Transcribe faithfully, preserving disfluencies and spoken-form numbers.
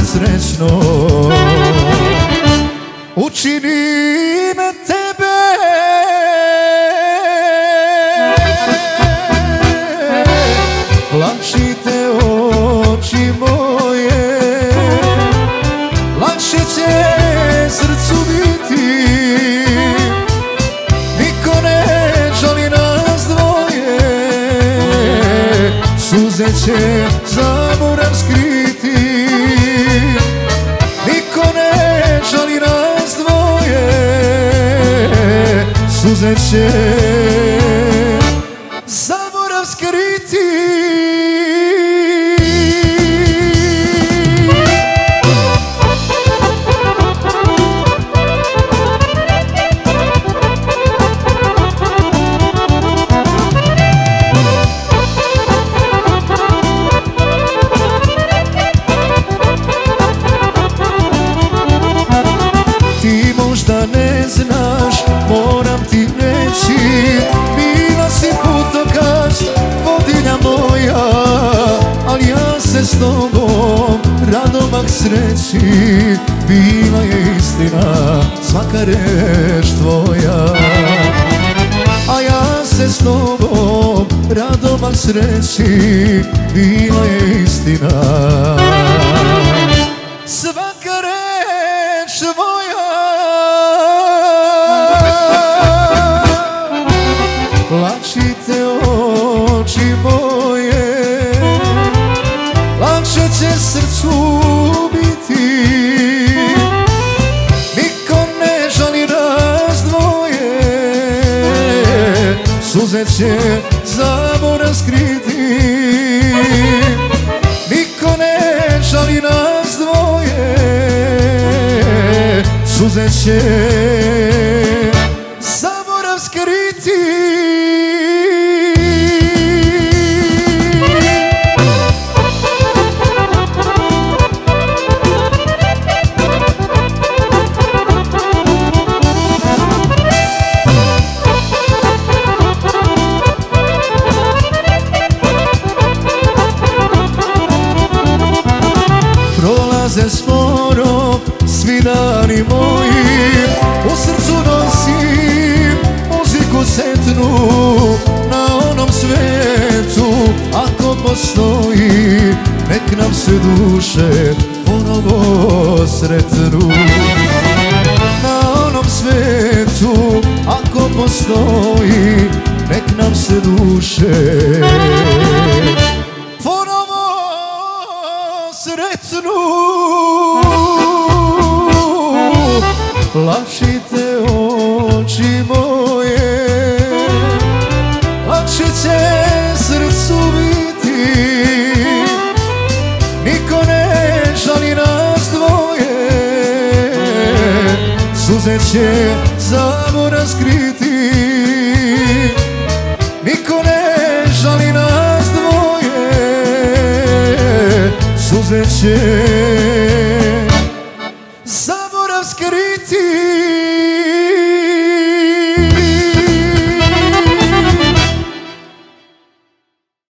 srećno učinim tebe. Plačite oči moje, lakše će srcu biti. Niko ne žali nas dvoje, suze će zaborav skriti. Niko ne žali nas dvoje, suze će zaborav skriti. Možda ne znaš, moram ti reći, bila si putokaz, vodilja moja, ali ja se s tobom radomak sreći. Bila je istina svaka reč tvoja, a ja se s tobom radomak sreći. Bila je istina svaka reč tvoja. Plačite oči moje, lakše će srcu biti. Niko ne žali nas dvoje, suze će zaborav skriti. Niko ne žali nas dvoje, suze će zaborav skriti. Prolaze sporo svi dani moji, u srcu nosim muziku setnu. Na onom svetu ako postoji, nek nam se duše ponovo sretnu. Na onom svetu ako postoji, nek nam se duše ponovo sretnu. Plačite oči moje, lakše će srcu biti. Niko ne žali nas dvoje, suze će zaborav skriti. Niko ne žali nas dvoje, suze će zaborav skriti.